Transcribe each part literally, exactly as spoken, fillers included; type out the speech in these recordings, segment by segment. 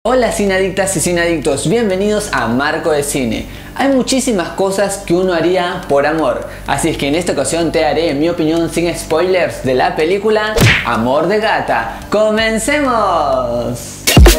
Hola cineadictas y cineadictos, bienvenidos a Marco de Cine. Hay muchísimas cosas que uno haría por amor, así es que en esta ocasión te daré mi opinión sin spoilers de la película Amor de Gata. ¡Comencemos!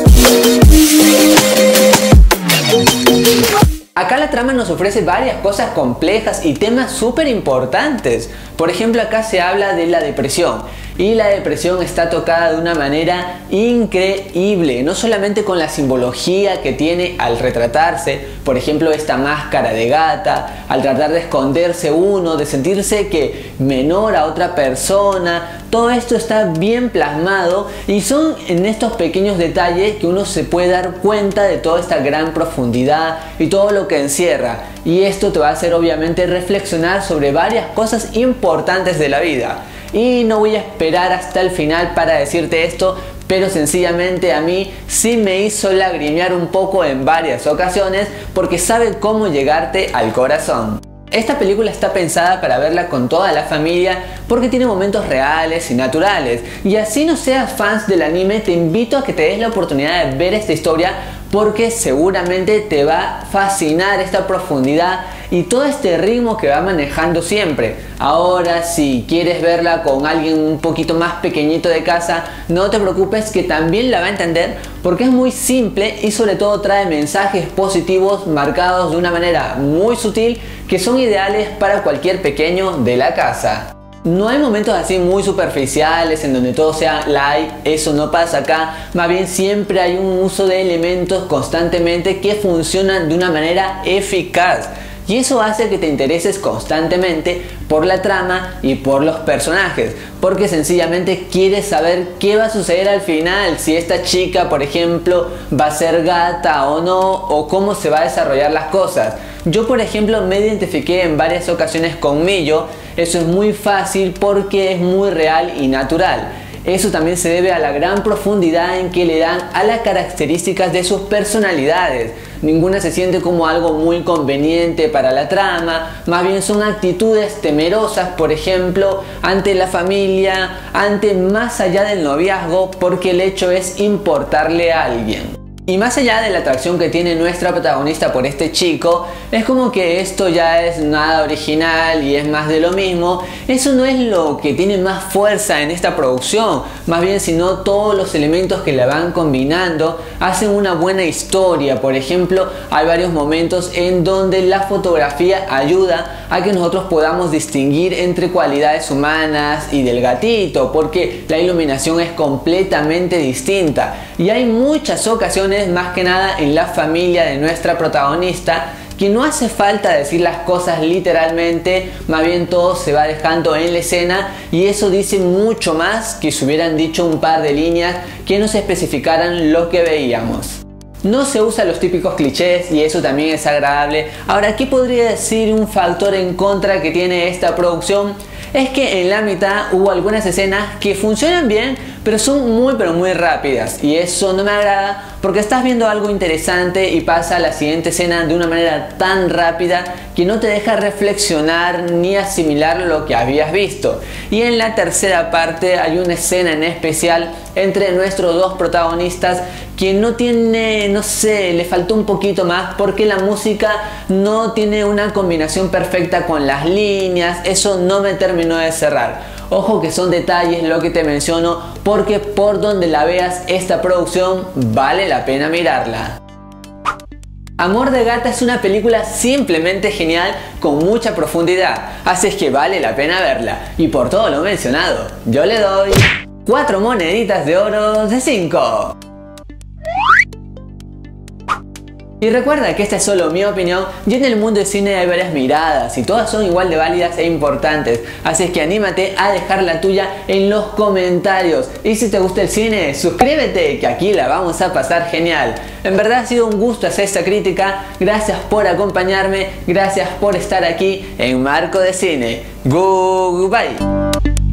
Acá la trama nos ofrece varias cosas complejas y temas súper importantes. Por ejemplo, acá se habla de la depresión. Y la depresión está tocada de una manera increíble, no solamente con la simbología que tiene al retratarse, por ejemplo esta máscara de gata, al tratar de esconderse uno, de sentirse que menor a otra persona, todo esto está bien plasmado y son en estos pequeños detalles que uno se puede dar cuenta de toda esta gran profundidad y todo lo que encierra. Y esto te va a hacer obviamente reflexionar sobre varias cosas importantes de la vida. Y no voy a esperar hasta el final para decirte esto, pero sencillamente a mí sí me hizo lagrimear un poco en varias ocasiones porque sabe cómo llegarte al corazón. Esta película está pensada para verla con toda la familia porque tiene momentos reales y naturales. Y así no seas fans del anime, te invito a que te des la oportunidad de ver esta historia porque seguramente te va a fascinar esta profundidad y todo este ritmo que va manejando siempre. Ahora, si quieres verla con alguien un poquito más pequeñito de casa, no te preocupes que también la va a entender porque es muy simple y sobre todo trae mensajes positivos marcados de una manera muy sutil que son ideales para cualquier pequeño de la casa. No hay momentos así muy superficiales en donde todo sea like, eso no pasa acá, más bien siempre hay un uso de elementos constantemente que funcionan de una manera eficaz. Y eso hace que te intereses constantemente por la trama y por los personajes, porque sencillamente quieres saber qué va a suceder al final, si esta chica por ejemplo va a ser gata o no, o cómo se va a desarrollar las cosas. Yo por ejemplo me identifiqué en varias ocasiones con Millo, eso es muy fácil porque es muy real y natural. Eso también se debe a la gran profundidad en que le dan a las características de sus personalidades. Ninguna se siente como algo muy conveniente para la trama, más bien son actitudes temerosas, por ejemplo, ante la familia, ante más allá del noviazgo, porque el hecho es importarle a alguien. Y más allá de la atracción que tiene nuestra protagonista por este chico, es como que esto ya es nada original y es más de lo mismo. Eso no es lo que tiene más fuerza en esta producción, más bien sino todos los elementos que la van combinando hacen una buena historia. Por ejemplo, hay varios momentos en donde la fotografía ayuda a que nosotros podamos distinguir entre cualidades humanas y del gatito, porque la iluminación es completamente distinta. Y hay muchas ocasiones, más que nada en la familia de nuestra protagonista, que no hace falta decir las cosas literalmente, más bien todo se va dejando en la escena y eso dice mucho más que si hubieran dicho un par de líneas que nos especificaran lo que veíamos. No se usan los típicos clichés y eso también es agradable. Ahora, ¿qué podría decir un factor en contra que tiene esta producción? Es que en la mitad hubo algunas escenas que funcionan bien, pero son muy pero muy rápidas y eso no me agrada porque estás viendo algo interesante y pasa a la siguiente escena de una manera tan rápida que no te deja reflexionar ni asimilar lo que habías visto. Y en la tercera parte hay una escena en especial entre nuestros dos protagonistas que no tiene, no sé, le faltó un poquito más porque la música no tiene una combinación perfecta con las líneas, eso no me terminó de cerrar. Ojo que son detalles lo que te menciono porque por donde la veas esta producción vale la pena mirarla. Amor de Gata es una película simplemente genial con mucha profundidad, así es que vale la pena verla. Y por todo lo mencionado, yo le doy cuatro moneditas de oro de cinco. Y recuerda que esta es solo mi opinión y en el mundo del cine hay varias miradas y todas son igual de válidas e importantes, así es que anímate a dejar la tuya en los comentarios. Y si te gusta el cine, suscríbete que aquí la vamos a pasar genial. En verdad ha sido un gusto hacer esta crítica, gracias por acompañarme, gracias por estar aquí en Marco de Cine. Goodbye.